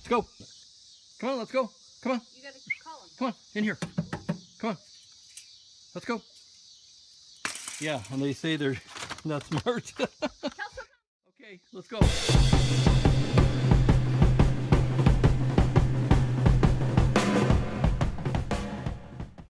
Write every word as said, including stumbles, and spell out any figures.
go. Come on, let's go. Come on. You gotta call him. Come on, in here. Come on. Let's go. Yeah, and they say they're not smart. Okay, let's go.